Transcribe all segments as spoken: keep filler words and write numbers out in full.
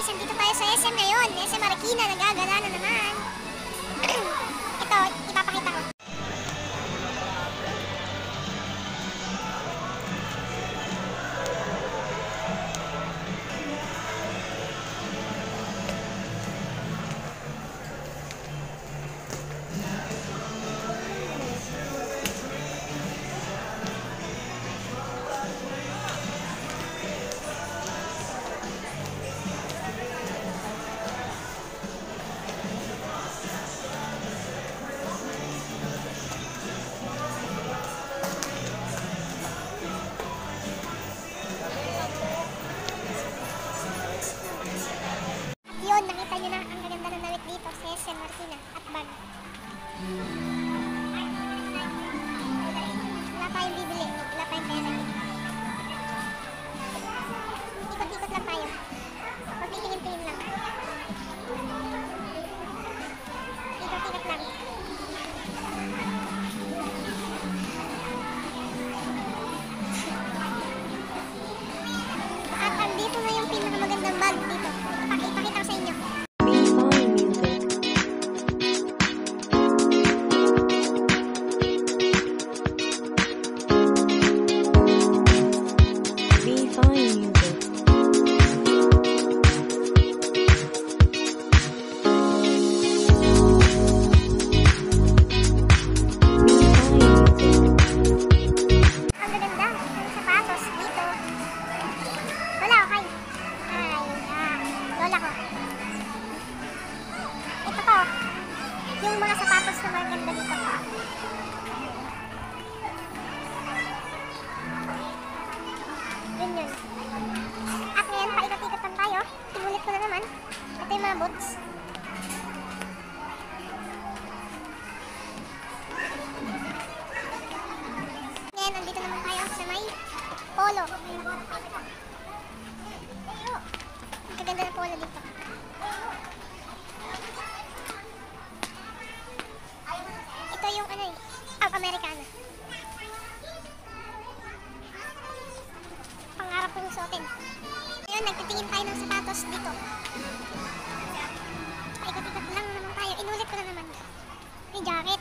guys, nandito tayo sa S M ngayon. S M Marikina, nagagala na naman. Ito, ipapakita ko. Yun, nakita nyo na ang gaganda ng damit dito sa S M Marikina at bag. Wala tayong bibili, wala tayong pera. Ikot-ikot lang tayo. Pagtitingin-tingin lang. Ikot-ikot lang. At andito na yung pinakamagandang bag dito. Ipakita ko sa inyo. Yung mga sapatos na maganda dito. Yun yun. At ngayon, paikot-ikot lang tayo. Tinulit ko na naman. Ito yung mga boots. Ngayon, nandito naman tayo sa may polo. Ang ganda ng polo dito. Ito yung ano eh, ang Americana. Pangarap kong suotin. Ngayon, nagtitingin tayo ng sapatos dito. Paikot-ikot lang naman tayo. Inulit ko na naman. May jacket.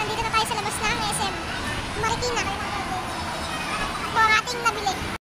nandito na tayo sa labas ng S M Marikina. Ito ang ating nabili.